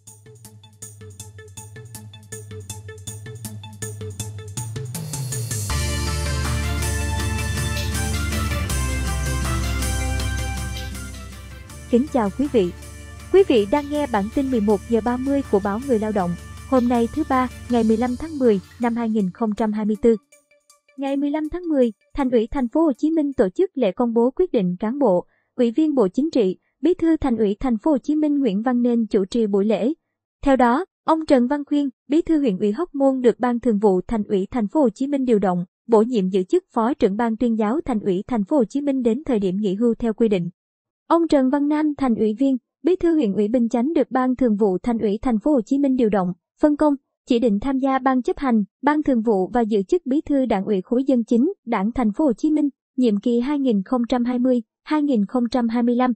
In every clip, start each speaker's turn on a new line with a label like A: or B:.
A: Kính chào quý vị. Quý vị đang nghe bản tin 11 giờ 30 của báo Người Lao động. Hôm nay thứ ba, ngày 15 tháng 10 năm 2024. Ngày 15 tháng 10, Thành ủy Thành phố Hồ Chí Minh tổ chức lễ công bố quyết định cán bộ. Ủy viên Bộ Chính trị, Bí thư Thành ủy Thành phố Hồ Chí Minh Nguyễn Văn Nên chủ trì buổi lễ. Theo đó, ông Trần Văn Khuyên, Bí thư huyện ủy Hóc Môn được Ban Thường vụ Thành ủy Thành phố Hồ Chí Minh điều động, bổ nhiệm giữ chức Phó trưởng Ban Tuyên giáo Thành ủy Thành phố Hồ Chí Minh đến thời điểm nghỉ hưu theo quy định. Ông Trần Văn Nam, Thành ủy viên, Bí thư huyện ủy Bình Chánh được Ban Thường vụ Thành ủy Thành phố Hồ Chí Minh điều động, phân công, chỉ định tham gia Ban chấp hành, Ban Thường vụ và giữ chức Bí thư Đảng ủy khối dân chính, Đảng Thành phố Hồ Chí Minh, nhiệm kỳ 2020-2025.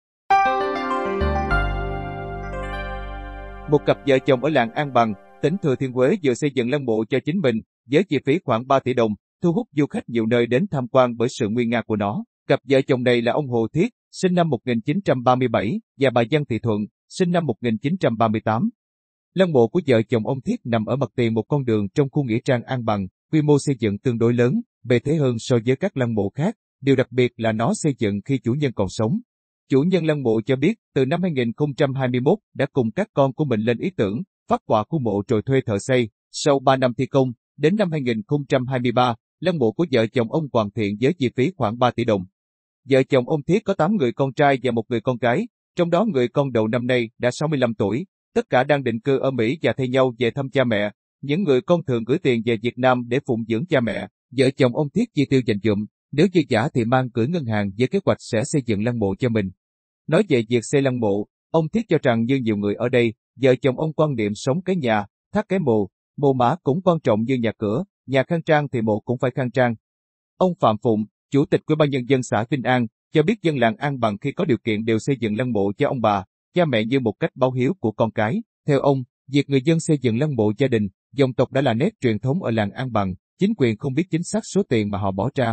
B: Một cặp vợ chồng ở làng An Bằng, tỉnh Thừa Thiên Huế vừa xây dựng lăng mộ cho chính mình, với chi phí khoảng 3 tỷ đồng, thu hút du khách nhiều nơi đến tham quan bởi sự nguy nga của nó. Cặp vợ chồng này là ông Hồ Thiết, sinh năm 1937, và bà Giang Thị Thuận, sinh năm 1938. Lăng mộ của vợ chồng ông Thiết nằm ở mặt tiền một con đường trong khu nghĩa trang An Bằng, quy mô xây dựng tương đối lớn, bề thế hơn so với các lăng mộ khác. Điều đặc biệt là nó xây dựng khi chủ nhân còn sống. Chủ nhân lăng mộ cho biết, từ năm 2021 đã cùng các con của mình lên ý tưởng, phát họa khu mộ rồi thuê thợ xây. Sau 3 năm thi công, đến năm 2023, lăng mộ của vợ chồng ông hoàn thiện với chi phí khoảng 3 tỷ đồng. Vợ chồng ông Thiết có 8 người con trai và 1 người con gái, trong đó người con đầu năm nay đã 65 tuổi, tất cả đang định cư ở Mỹ và thay nhau về thăm cha mẹ. Những người con thường gửi tiền về Việt Nam để phụng dưỡng cha mẹ. Vợ chồng ông Thiết chi tiêu dành dụm, nếu dư dả thì mang gửi ngân hàng với kế hoạch sẽ xây dựng lăng mộ cho mình. Nói về việc xây lăng mộ, ông Thiết cho rằng như nhiều người ở đây, vợ chồng ông quan niệm sống cái nhà, thác cái mồ mả cũng quan trọng như nhà cửa, nhà khang trang thì mộ cũng phải khang trang. Ông Phạm Phụng, Chủ tịch Ủy ban Nhân dân xã Vinh An, cho biết dân làng An Bằng khi có điều kiện đều xây dựng lăng mộ cho ông bà, cha mẹ như một cách báo hiếu của con cái. Theo ông, việc người dân xây dựng lăng mộ gia đình, dòng tộc đã là nét truyền thống ở làng An Bằng, chính quyền không biết chính xác số tiền mà họ bỏ ra.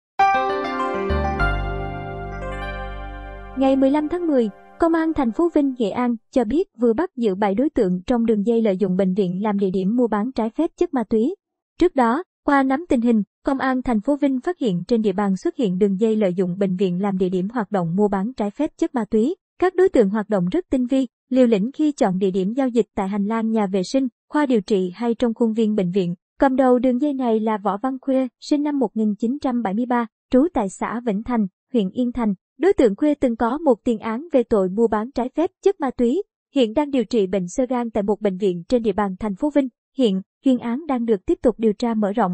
A: Ngày 15 tháng 10, Công an thành phố Vinh, Nghệ An cho biết vừa bắt giữ 7 đối tượng trong đường dây lợi dụng bệnh viện làm địa điểm mua bán trái phép chất ma túy. Trước đó, qua nắm tình hình, Công an thành phố Vinh phát hiện trên địa bàn xuất hiện đường dây lợi dụng bệnh viện làm địa điểm hoạt động mua bán trái phép chất ma túy. Các đối tượng hoạt động rất tinh vi, liều lĩnh khi chọn địa điểm giao dịch tại hành lang nhà vệ sinh, khoa điều trị hay trong khuôn viên bệnh viện. Cầm đầu đường dây này là Võ Văn Khuê, sinh năm 1973, trú tại xã Vĩnh Thành, huyện Yên Thành. Đối tượng Khuê từng có một tiền án về tội mua bán trái phép chất ma túy, hiện đang điều trị bệnh xơ gan tại một bệnh viện trên địa bàn thành phố Vinh. Hiện, chuyên án đang được tiếp tục điều tra mở rộng.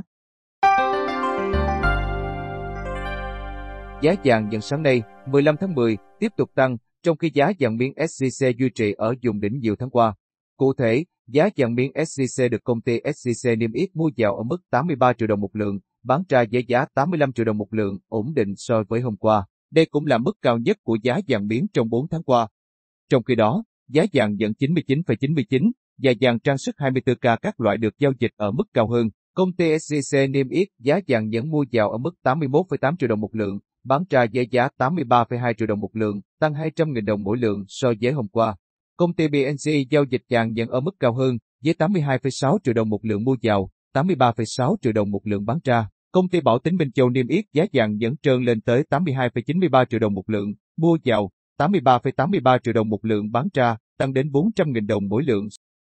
B: Giá vàng nhận sáng nay, 15 tháng 10, tiếp tục tăng, trong khi giá vàng miếng SJC duy trì ở vùng đỉnh nhiều tháng qua. Cụ thể, giá vàng miếng SJC được công ty SJC niêm yết mua vào ở mức 83 triệu đồng một lượng, bán ra với giá 85 triệu đồng một lượng, ổn định so với hôm qua. Đây cũng là mức cao nhất của giá vàng miếng trong 4 tháng qua. Trong khi đó, giá vàng nhẫn 99,99 và vàng trang sức 24K các loại được giao dịch ở mức cao hơn. Công ty SJC niêm yết giá vàng nhẫn mua vào ở mức 81,8 triệu đồng một lượng, bán ra với giá 83,2 triệu đồng một lượng, tăng 200.000 đồng mỗi lượng so với hôm qua. Công ty BNC giao dịch vàng nhẫn ở mức cao hơn, với 82,6 triệu đồng một lượng mua vào, 83,6 triệu đồng một lượng bán ra. Công ty Bảo Tín Minh Châu niêm yết giá vàng nhẫn trơn lên tới 82,93 triệu đồng một lượng, mua vào, 83,83 triệu đồng một lượng bán ra, tăng đến 400.000 đồng mỗi lượng.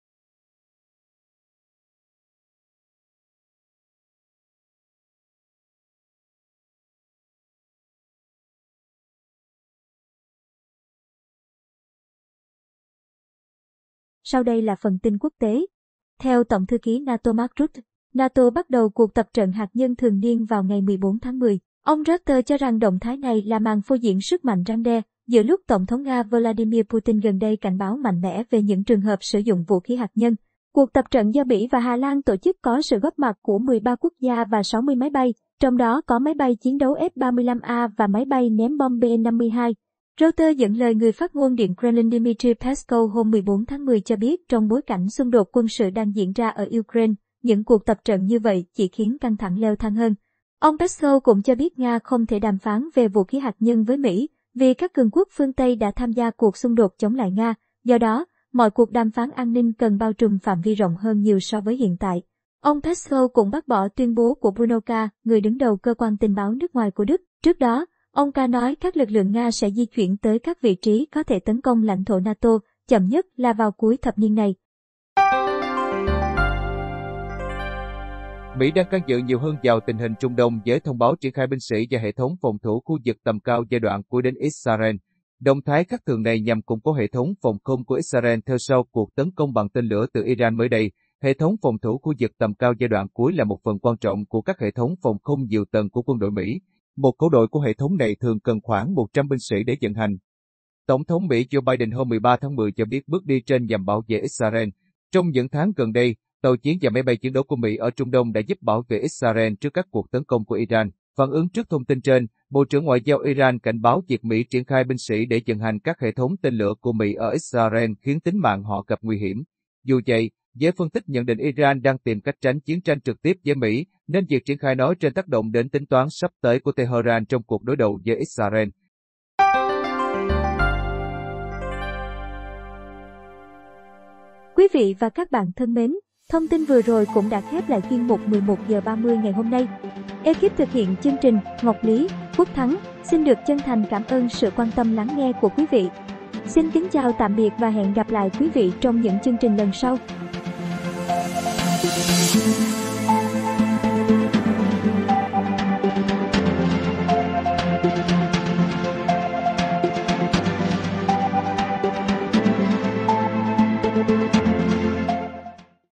A: Sau đây là phần tin quốc tế. Theo Tổng thư ký NATO Mark Rutte, NATO bắt đầu cuộc tập trận hạt nhân thường niên vào ngày 14 tháng 10. Ông Rutte cho rằng động thái này là màn phô diễn sức mạnh răn đe, giữa lúc Tổng thống Nga Vladimir Putin gần đây cảnh báo mạnh mẽ về những trường hợp sử dụng vũ khí hạt nhân. Cuộc tập trận do Bỉ và Hà Lan tổ chức có sự góp mặt của 13 quốc gia và 60 máy bay, trong đó có máy bay chiến đấu F-35A và máy bay ném bom B-52. Reuters dẫn lời người phát ngôn Điện Kremlin Dmitry Peskov hôm 14 tháng 10 cho biết trong bối cảnh xung đột quân sự đang diễn ra ở Ukraine, những cuộc tập trận như vậy chỉ khiến căng thẳng leo thang hơn. Ông Peskov cũng cho biết Nga không thể đàm phán về vũ khí hạt nhân với Mỹ vì các cường quốc phương Tây đã tham gia cuộc xung đột chống lại Nga. Do đó, mọi cuộc đàm phán an ninh cần bao trùm phạm vi rộng hơn nhiều so với hiện tại. Ông Peskov cũng bác bỏ tuyên bố của Bruno K, người đứng đầu cơ quan tình báo nước ngoài của Đức. Trước đó, ông K nói các lực lượng Nga sẽ di chuyển tới các vị trí có thể tấn công lãnh thổ NATO, chậm nhất là vào cuối thập niên này.
B: Mỹ đang can dự nhiều hơn vào tình hình Trung Đông với thông báo triển khai binh sĩ và hệ thống phòng thủ khu vực tầm cao giai đoạn cuối đến Israel. Động thái khác thường này nhằm củng cố hệ thống phòng không của Israel theo sau cuộc tấn công bằng tên lửa từ Iran mới đây. Hệ thống phòng thủ khu vực tầm cao giai đoạn cuối là một phần quan trọng của các hệ thống phòng không nhiều tầng của quân đội Mỹ. Một khẩu đội của hệ thống này thường cần khoảng 100 binh sĩ để vận hành. Tổng thống Mỹ Joe Biden hôm 13 tháng 10 cho biết bước đi trên nhằm bảo vệ Israel. Trong những tháng gần đây, tàu chiến và máy bay chiến đấu của Mỹ ở Trung Đông đã giúp bảo vệ Israel trước các cuộc tấn công của Iran. Phản ứng trước thông tin trên, Bộ trưởng Ngoại giao Iran cảnh báo việc Mỹ triển khai binh sĩ để vận hành các hệ thống tên lửa của Mỹ ở Israel khiến tính mạng họ gặp nguy hiểm. Dù vậy, giới phân tích nhận định Iran đang tìm cách tránh chiến tranh trực tiếp với Mỹ, nên việc triển khai nó trên tác động đến tính toán sắp tới của Tehran trong cuộc đối đầu với Israel.
A: Quý vị và các bạn thân mến, thông tin vừa rồi cũng đã khép lại chuyên mục 11 giờ 30 ngày hôm nay. Ekip thực hiện chương trình Ngọc Lý, Quốc Thắng xin được chân thành cảm ơn sự quan tâm lắng nghe của quý vị. Xin kính chào tạm biệt và hẹn gặp lại quý vị trong những chương trình lần sau.